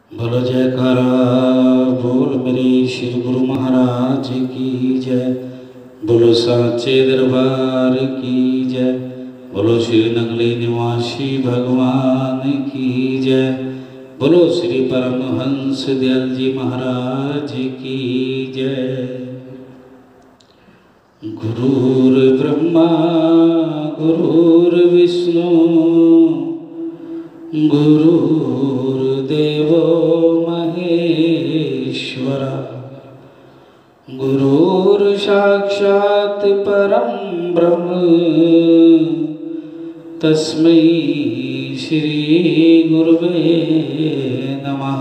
बोलो जयकारा बोल मेरे श्री गुरु महाराज की जय। बोलो साचे दरबार की जय। बोलो श्री नगली निवासी भगवान की जय। बोलो श्री परमहंस दयाल जी महाराज की जय। गुरुर् ब्रह्मा गुरुर्विष्णु गुरुर्देवो महेश्वरा गुरुर्साक्षात् परं ब्रह्म तस्मै श्री गुरुवे नमः।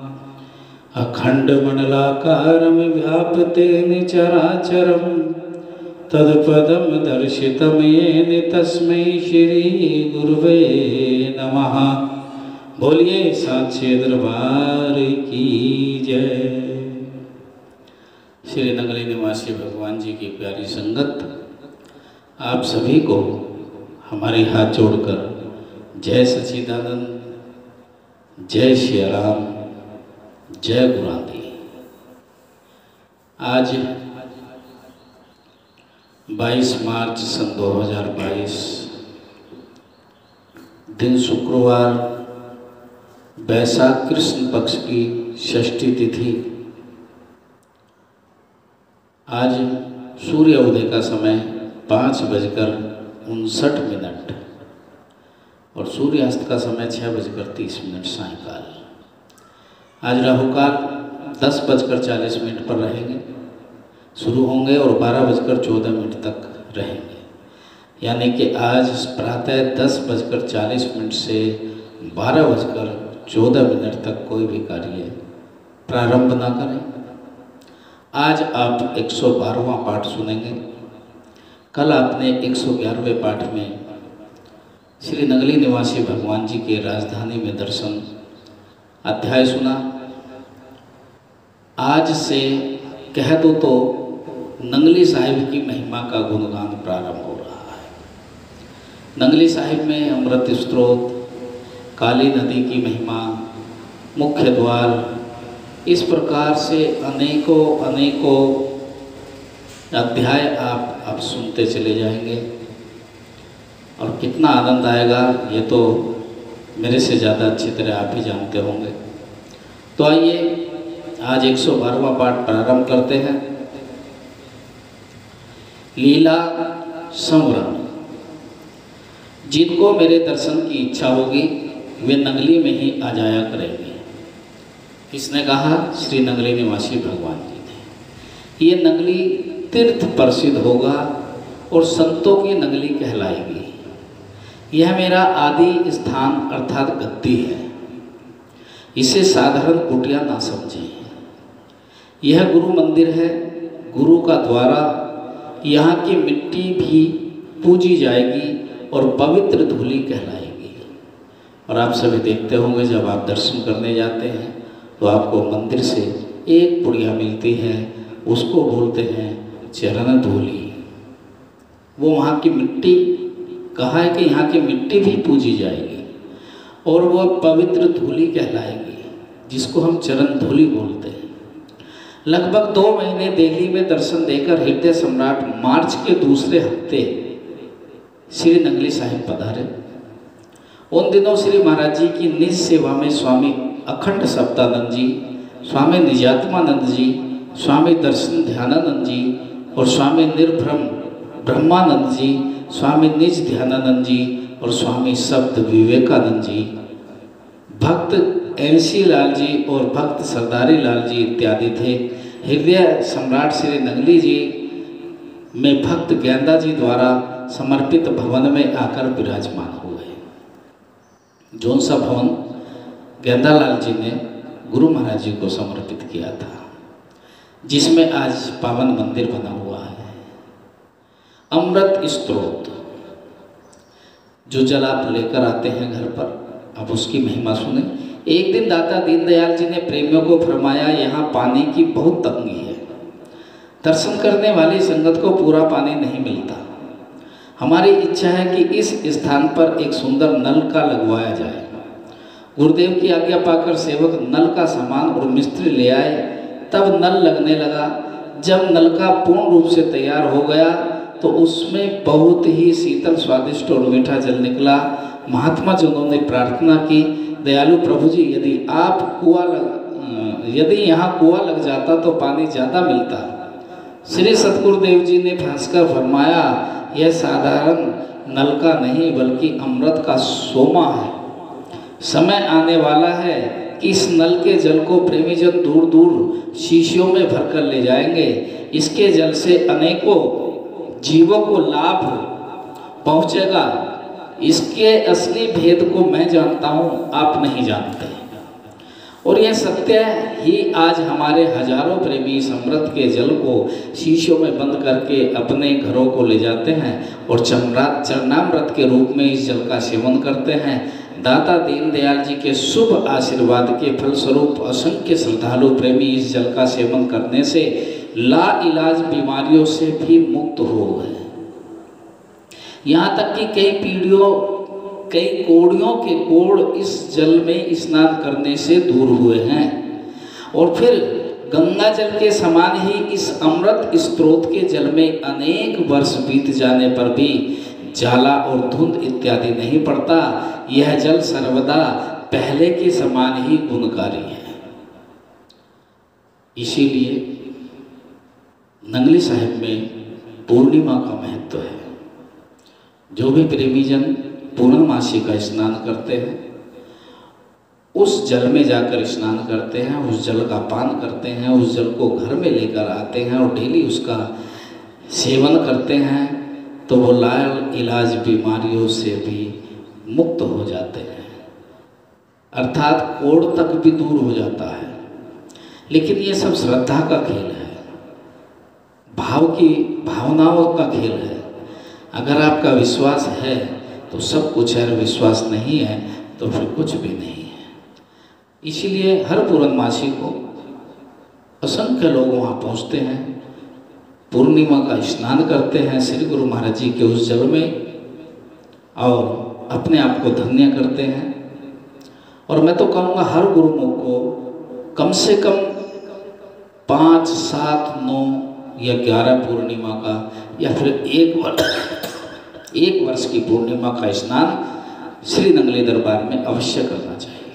अखंडमंडलाकारं व्याप्तेन चराचरं तत्पदं दर्शितं येन तस्मै श्री गुरुवे नमः। बोलिए साचे दरबार की जय। श्री नगली निवासी भगवान जी की प्यारी संगत, आप सभी को हमारे हाथ जोड़कर जय सच्चिदानंद, जय श्री राम, जय गुरांदी। आज 22 मार्च सन 2022 दिन शुक्रवार, वैशाख कृष्ण पक्ष की षष्ठी तिथि। आज सूर्य उदय का समय 5:59 और सूर्यास्त का समय 6:30 सायंकाल। आज राहुकाल 10:40 पर रहेंगे, शुरू होंगे और 12:14 तक रहेंगे। यानी कि आज प्रातः 10:40 से 12:14 तक कोई भी कार्य प्रारंभ ना करें। आज आप 112वां पाठ सुनेंगे। कल आपने 111वें पाठ में श्री नगली निवासी भगवान जी के राजधानी में दर्शन अध्याय सुना। आज से कह दो तो नंगली साहिब की महिमा का गुणगान प्रारंभ हो रहा है। नंगली साहिब में अमृत स्त्रोत, काली नदी की महिमा, मुख्य द्वार, इस प्रकार से अनेकों अध्याय आप अब सुनते चले जाएंगे और कितना आनंद आएगा ये तो मेरे से ज़्यादा अच्छी तरह आप ही जानते होंगे। तो आइए आज 112वां पाठ प्रारंभ करते हैं। लीला संवरण। जिनको मेरे दर्शन की इच्छा होगी वे नगली में ही आ जाया करेंगे। किसने कहा? श्री नगली निवासी भगवान जी ने। ये नगली तीर्थ प्रसिद्ध होगा और संतों की नगली कहलाएगी। यह मेरा आदि स्थान अर्थात गद्दी है। इसे साधारण कुटिया ना समझें। यह गुरु मंदिर है, गुरु का द्वारा। यहाँ की मिट्टी भी पूजी जाएगी और पवित्र धूली कहलाएगी। और आप सभी देखते होंगे जब आप दर्शन करने जाते हैं तो आपको मंदिर से एक पुड़िया मिलती है, उसको बोलते हैं चरण धूली। वो वहाँ की मिट्टी, कहा है कि यहाँ की मिट्टी भी पूजी जाएगी और वो पवित्र धूली कहलाएगी, जिसको हम चरण धूली बोलते हैं। लगभग 2 महीने दिल्ली में दर्शन देकर हृदय सम्राट मार्च के दूसरे हफ्ते श्री नगली साहिब पधारे। उन दिनों श्री महाराज जी की निज सेवा में स्वामी अखंड सप्तानंद जी, स्वामी निजात्मानंद जी, स्वामी दर्शन ध्यानानंद जी और स्वामी निर्भ्रम ब्रह्मानंद जी, स्वामी निज ध्यानानंद जी और स्वामी शब्द विवेकानंद जी, भक्त NC लाल जी और भक्त सरदारी लाल जी इत्यादि थे। हृदय सम्राट श्री नगली जी में भक्त गेंदा जी द्वारा समर्पित भवन में आकर विराजमान हुए। जौन सा भवन गेंदालाल जी ने गुरु महाराज जी को समर्पित किया था, जिसमें आज पावन मंदिर बना हुआ है। अमृत स्त्रोत, जो जल आप लेकर आते हैं घर पर, अब उसकी महिमा सुने। एक दिन दाता दीनदयाल जी ने प्रेमियों को फरमाया, यहाँ पानी की बहुत तंगी है। दर्शन करने वाली संगत को पूरा पानी नहीं मिलता। हमारी इच्छा है कि इस स्थान पर एक सुंदर नल का लगवाया जाए गुरुदेव की आज्ञा पाकर सेवक नल का सामान और मिस्त्री ले आए। तब नल लगने लगा। जब नल का पूर्ण रूप से तैयार हो गया तो उसमें बहुत ही शीतल, स्वादिष्ट और मीठा जल निकला। महात्मा जनों ने प्रार्थना की, दयालु प्रभु जी, यदि यहाँ कुआं लग जाता तो पानी ज़्यादा मिलता। श्री सतगुरुदेव जी ने हंसकर फरमाया, यह साधारण नल का नहीं बल्कि अमृत का सोमा है। समय आने वाला है कि इस नल के जल को प्रेमी जन दूर दूर शीशियों में भरकर ले जाएंगे। इसके जल से अनेकों जीवों को लाभ पहुँचेगा। इसके असली भेद को मैं जानता हूँ, आप नहीं जानते। और यह सत्य ही आज हमारे हजारों प्रेमी इस अमृत के जल को शीशियों में बंद करके अपने घरों को ले जाते हैं और चरणामृत के रूप में इस जल का सेवन करते हैं। दाता दीनदयाल जी के शुभ आशीर्वाद के फलस्वरूप असंख्य श्रद्धालु प्रेमी इस जल का सेवन करने से लाइलाज बीमारियों से भी मुक्त हो गए। यहाँ तक कि कई कोड़ियों के कोड़ इस जल में स्नान करने से दूर हुए हैं। और फिर गंगा जल के समान ही इस अमृत स्रोत के जल में अनेक वर्ष बीत जाने पर भी जाला और धुंध इत्यादि नहीं पड़ता। यह जल सर्वदा पहले के समान ही गुणकारी है। इसीलिए नंगली साहिब में पूर्णिमा का महत्व है। जो भी प्रेमी जन पूर्णमासी का स्नान करते हैं, उस जल में जाकर स्नान करते हैं, उस जल का पान करते हैं, उस जल को घर में लेकर आते हैं और डेली उसका सेवन करते हैं, तो वो लाइलाज बीमारियों से भी मुक्त हो जाते हैं। अर्थात कोढ़ तक भी दूर हो जाता है। लेकिन ये सब श्रद्धा का खेल है, भावनाओं का खेल है। अगर आपका विश्वास है तो सब कुछ है, विश्वास नहीं है तो फिर कुछ भी नहीं है। इसीलिए हर पूर्णमासी को असंख्य लोग वहाँ पहुँचते हैं, पूर्णिमा का स्नान करते हैं श्री गुरु महाराज जी के उस जल में और अपने आप को धन्य करते हैं। और मैं तो कहूँगा हर गुरुमुख को कम से कम 5, 7, 9 या 11 पूर्णिमा का या फिर एक वर्ष की पूर्णिमा का स्नान श्री नंगली दरबार में अवश्य करना चाहिए।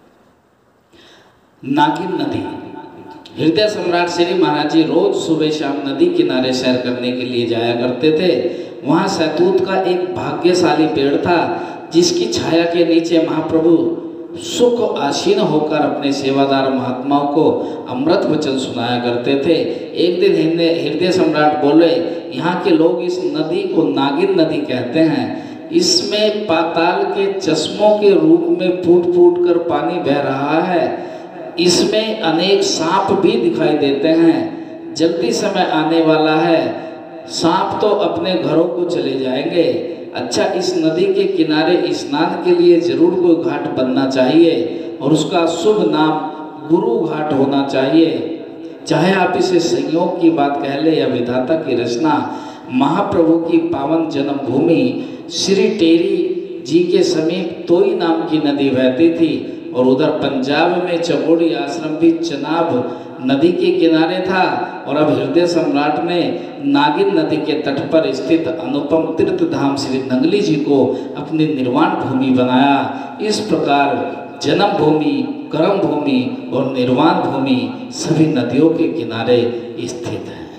नागिन नदी, हृदय सम्राट श्री महाराज जी रोज सुबह शाम नदी किनारे सैर करने के लिए जाया करते थे। वहाँ सहतूत का एक भाग्यशाली पेड़ था जिसकी छाया के नीचे महाप्रभु सुख आसीन होकर अपने सेवादार महात्माओं को अमृत वचन सुनाया करते थे। एक दिन हृदय सम्राट बोले, यहाँ के लोग इस नदी को नागिन नदी कहते हैं। इसमें पाताल के चश्मों के रूप में फूट फूट कर पानी बह रहा है। इसमें अनेक सांप भी दिखाई देते हैं। जल्दी समय आने वाला है, सांप तो अपने घरों को चले जाएंगे। अच्छा, इस नदी के किनारे स्नान के लिए जरूर कोई घाट बनना चाहिए और उसका शुभ नाम गुरु घाट होना चाहिए। चाहे आप इसे संयोग की बात कह ले या विधाता की रचना। महाप्रभु की पावन जन्मभूमि श्री टेरी जी के समीप तोई नाम की नदी बहती थी और उधर पंजाब में चबोड़ी आश्रम भी चनाब नदी के किनारे था। और अब हृदय सम्राट ने नागिन नदी के तट पर स्थित अनुपम तीर्थ धाम श्री नंगली जी को अपनी निर्वाण भूमि बनाया। इस प्रकार जन्म भूमि, कर्म भूमि और निर्वाण भूमि सभी नदियों के किनारे स्थित है।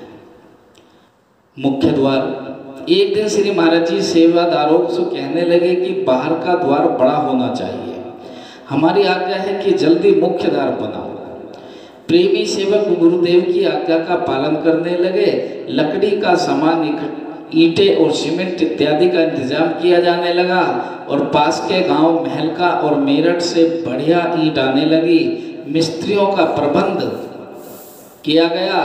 मुख्य द्वार, एक दिन श्री महाराज जी सेवादारों से कहने लगे कि बाहर का द्वार बड़ा होना चाहिए। हमारी आज्ञा है कि जल्दी मुख्य द्वार बनाओ। प्रेमी सेवक गुरुदेव की आज्ञा का पालन करने लगे। लकड़ी का सामान, ईंटें और सीमेंट इत्यादि का इंतजाम किया जाने लगा और पास के गांव महलका और मेरठ से बढ़िया ईंट आने लगी। मिस्त्रियों का प्रबंध किया गया।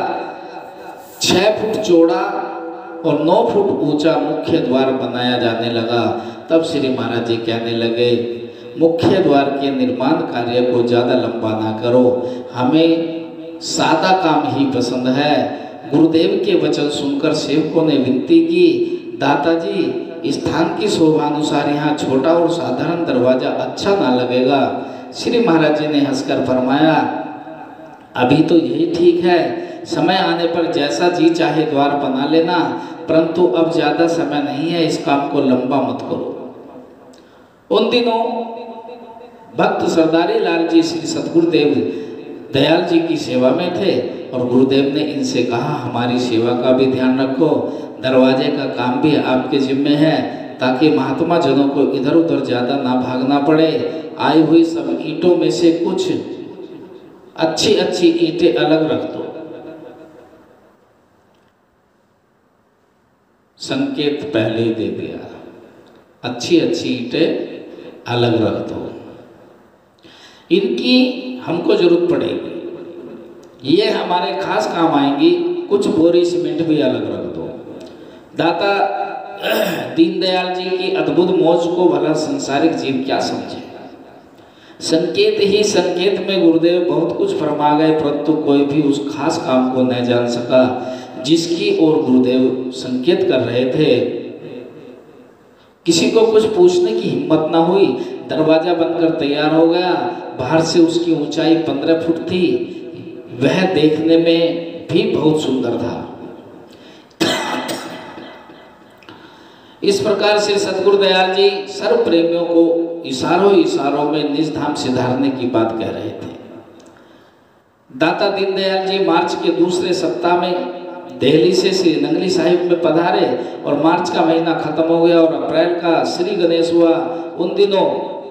6 फुट चौड़ा और 9 फुट ऊंचा मुख्य द्वार बनाया जाने लगा। तब श्री महाराज जी कहने लगे, मुख्य द्वार के निर्माण कार्य को ज़्यादा लंबा ना करो, हमें सादा काम ही पसंद है। गुरुदेव के वचन सुनकर सेवकों ने विनती की, दाताजी स्थान की शोभानुसार यहाँ छोटा और साधारण दरवाजा अच्छा ना लगेगा। श्री महाराज जी ने हंसकर फरमाया, अभी तो यही ठीक है, समय आने पर जैसा जी चाहे द्वार बना लेना, परंतु अब ज़्यादा समय नहीं है, इस काम को लंबा मत करो। उन दिनों भक्त सरदारी लाल जी श्री सतगुरुदेव दयाल जी की सेवा में थे और गुरुदेव ने इनसे कहा, हमारी सेवा का भी ध्यान रखो, दरवाजे का काम भी आपके जिम्मे है, ताकि महात्मा जनों को इधर उधर ज़्यादा ना भागना पड़े। आई हुई सब ईंटों में से कुछ अच्छी अच्छी ईंटें अलग रख दो। संकेत पहले ही दे दिया, अच्छी अच्छी ईंटें अलग रख दो, इनकी हमको जरूरत पड़ेगी, ये हमारे खास काम आएंगी, कुछ बोरी सीमेंट भी अलग रख दो। दाता दीनदयाल जी की अद्भुत मौज को भला संसारिक जीव क्या समझे। संकेत ही संकेत में गुरुदेव बहुत कुछ फरमा गए, परंतु कोई भी उस खास काम को न जान सका जिसकी ओर गुरुदेव संकेत कर रहे थे। किसी को कुछ पूछने की हिम्मत ना हुई। दरवाजा बनकर तैयार हो गया। बाहर से उसकी ऊंचाई 15 फुट थी। वह देखने में भी बहुत सुंदर था। इस प्रकार से सतगुरु दयाल जी सर्व प्रेमियों को इशारों इशारों में निज धाम सिधारने की बात कह रहे थे। दाता दीनदयाल जी मार्च के दूसरे सप्ताह में दिल्ली से श्री नंगली साहिब में पधारे और मार्च का महीना खत्म हो गया और अप्रैल का श्री गणेश हुआ। उन दिनों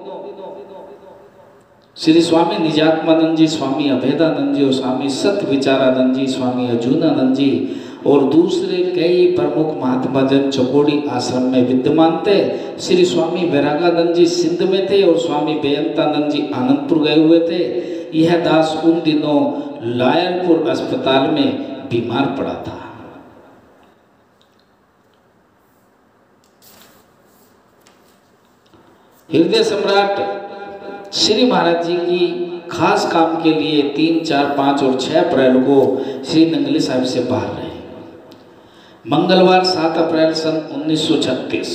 श्री स्वामी निजात्मानंद जी, स्वामी अभेदानंद जी और स्वामी सत्य विचारानंद जी, स्वामी अर्जुनानंद जी और दूसरे कई प्रमुख महात्मा जन चकोड़ी आश्रम में विद्यमान थे। श्री स्वामी वैरागानंद जी सिंध में थे और स्वामी बेअंतानंद जी आनंदपुर गए हुए थे। यह दास उन दिनों लायलपुर अस्पताल में बीमार पड़ा था। हृदय सम्राट श्री महाराज जी की खास काम के लिए 3, 4, 5 और 6 अप्रैल को श्री नंगली साहिब से बाहर रहे। मंगलवार 7 अप्रैल सन 1936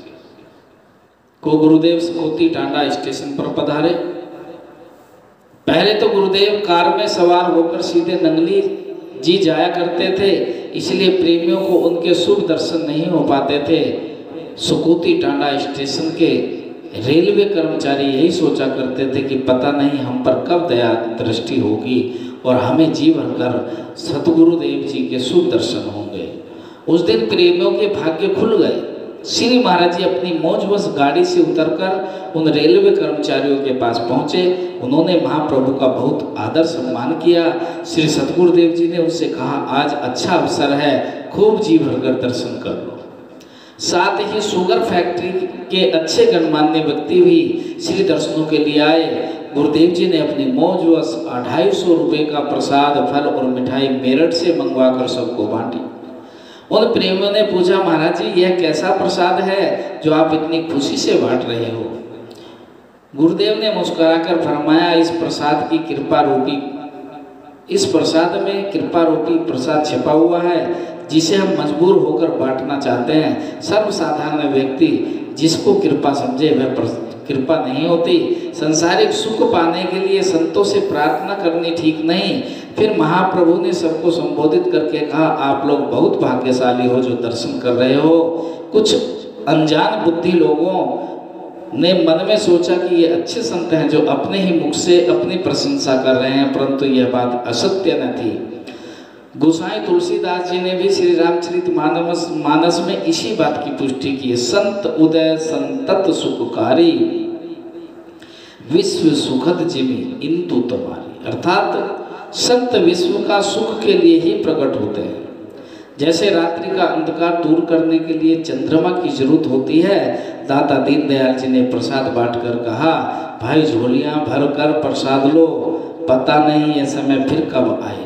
को गुरुदेव सकोती टांडा स्टेशन पर पधारे। पहले तो गुरुदेव कार में सवार होकर सीधे नंगली जी जाया करते थे, इसलिए प्रेमियों को उनके शुभ दर्शन नहीं हो पाते थे। सकोती टांडा स्टेशन के रेलवे कर्मचारी यही सोचा करते थे कि पता नहीं हम पर कब दया दृष्टि होगी और हमें जी भरकर सतगुरुदेव जी के शुभ दर्शन होंगे। उस दिन प्रेमियों के भाग्य खुल गए। श्री महाराज जी अपनी मौजवश गाड़ी से उतरकर उन रेलवे कर्मचारियों के पास पहुंचे। उन्होंने महाप्रभु का बहुत आदर सम्मान किया। श्री सतगुरुदेव जी ने उनसे कहा, आज अच्छा अवसर है, खूब जी भरकर दर्शन कर लो। साथ ही शुगर फैक्ट्री के अच्छे गणमान्य व्यक्ति भी श्री दर्शनों के लिए आए। गुरुदेव जी ने अपनी मौजवश 250 रुपये का प्रसाद, फल और मिठाई मेरठ से मंगवाकर सबको बांटी। उन प्रेमियों ने पूछा, महाराज जी यह कैसा प्रसाद है जो आप इतनी खुशी से बांट रहे हो। गुरुदेव ने मुस्कुराकर फरमाया, इस प्रसाद में कृपा रूपी प्रसाद छिपा हुआ है, जिसे हम मजबूर होकर बांटना चाहते हैं। सर्वसाधारण व्यक्ति जिसको कृपा समझे वह कृपा नहीं होती। संसारिक सुख पाने के लिए संतों से प्रार्थना करनी ठीक नहीं। फिर महाप्रभु ने सबको संबोधित करके कहा, आप लोग बहुत भाग्यशाली हो जो दर्शन कर रहे हो। कुछ अनजान बुद्धि लोगों ने मन में सोचा कि ये अच्छे संत हैं जो अपने ही मुख से अपनी प्रशंसा कर रहे हैं, परंतु यह बात असत्य न थी। गोसाई तुलसीदास जी ने भी श्री रामचरित मानस में इसी बात की पुष्टि की है। संत उदय संतत सुखकारी, विश्व सुखद जिमी इंतु तुम्हारी। अर्थात संत विश्व का सुख के लिए ही प्रकट होते हैं। जैसे रात्रि का अंधकार दूर करने के लिए चंद्रमा की जरूरत होती है। दाता दीनदयाल जी ने प्रसाद बांटकर कहा, भाई झोलियां भर कर प्रसाद लो, पता नहीं यह समय फिर कब आएगा,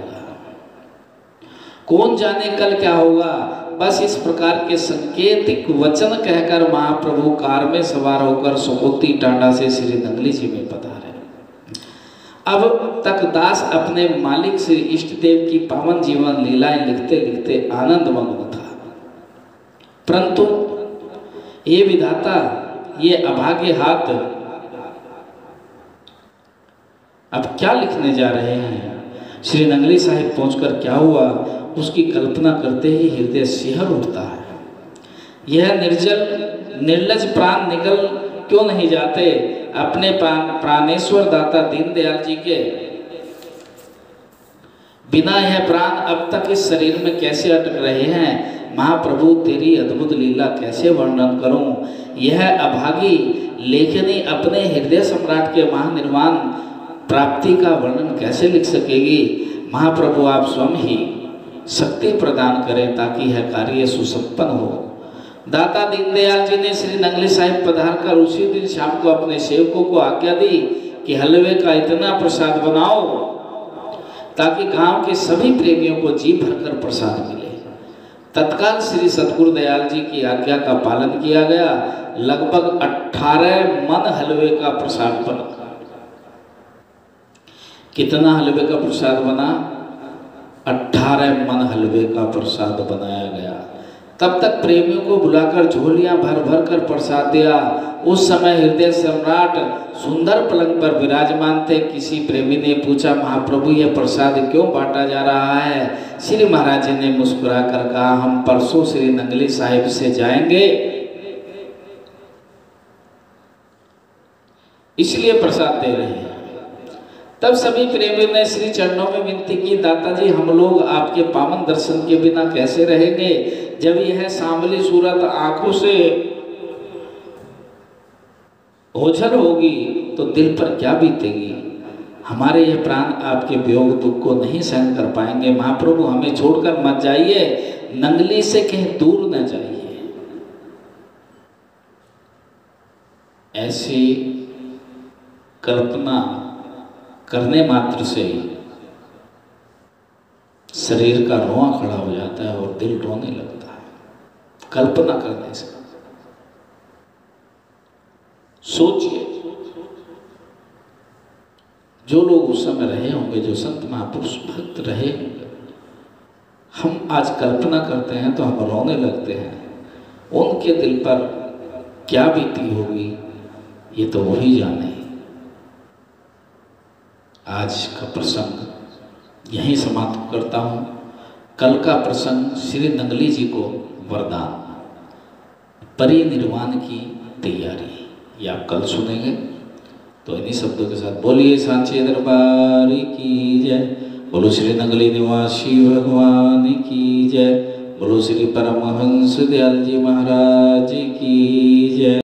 कौन जाने कल क्या होगा। बस इस प्रकार के संकेतिक वचन कहकर महाप्रभु कार में सवार होकर सकोती टांडा से श्री नंगली जी में पधारे। अब तक दास अपने मालिक श्री इष्ट देव की पावन जीवन लीलाएं लिखते लिखते आनंद मग्न था, परंतु ये विधाता, ये अभागे हाथ अब क्या लिखने जा रहे हैं? श्री नंगली साहिब पहुंचकर क्या हुआ, उसकी कल्पना करते ही हृदय सिहर उठता है। यह निर्लज प्राण निकल क्यों नहीं जाते अपने प्राणेश्वर दाता दीनदयाल जी के बिना? यह प्राण अब तक इस शरीर में कैसे अटक रहे हैं? महाप्रभु तेरी अद्भुत लीला कैसे वर्णन करूं? यह अभागी लेखनी अपने हृदय सम्राट के महानिर्वाण प्राप्ति का वर्णन कैसे लिख सकेगी? महाप्रभु आप स्वयं ही शक्ति प्रदान करें ताकि यह कार्य सुसंपन्न हो। दाता दीनदयाल जी ने श्री नंगली साहिब पधार कर उसी दिन शाम को अपने सेवकों को आज्ञा दी कि हलवे का इतना प्रसाद बनाओ ताकि गांव के सभी प्रेमियों को जी भरकर प्रसाद मिले। तत्काल श्री सतगुरु दयाल जी की आज्ञा का पालन किया गया। लगभग 18 मन हलवे का प्रसाद बना। कितना हलवे का प्रसाद बना? 18 मन हलवे का प्रसाद बनाया गया। तब तक प्रेमियों को बुलाकर झोलियां भर भर कर प्रसाद दिया। उस समय हृदय सम्राट सुंदर पलंग पर विराजमान थे। किसी प्रेमी ने पूछा, महाप्रभु यह प्रसाद क्यों बांटा जा रहा है? श्री महाराज जी ने मुस्कुरा कर कहा, हम परसों श्री नंगली साहिब से जाएंगे इसलिए प्रसाद दे रहे हैं। तब सभी प्रेमियों ने श्री चरणों में विनती की, दाता जी हम लोग आपके पावन दर्शन के बिना कैसे रहेंगे? जब यह सांवली सूरत आंखों से ओझल होगी तो दिल पर क्या बीतेगी? हमारे यह प्राण आपके वियोग दुख को नहीं सहन कर पाएंगे। महाप्रभु हमें छोड़कर मत जाइए, नंगली से कहीं दूर न जाइए। ऐसी कल्पना करने मात्र से ही शरीर का रोआ खड़ा हो जाता है और दिल रोने लगता है। कल्पना करने से सोचिए, जो लोग उस समय रहे होंगे, जो संत महापुरुष भक्त रहे होंगे, हम आज कल्पना करते हैं तो हम रोने लगते हैं। उनके दिल पर क्या बीती होगी ये तो वही जाने। आज का प्रसंग यहीं समाप्त करता हूँ। कल का प्रसंग श्री नंगली जी को वरदान, परिनिर्वाण की तैयारी, ये आप कल सुनेंगे। तो इन्हीं शब्दों के साथ बोलिए सांचे दरबार की जय, बोलो श्री नंगली निवासी भगवान की जय, बोलो श्री परमहंस दयाल जी महाराज की जय।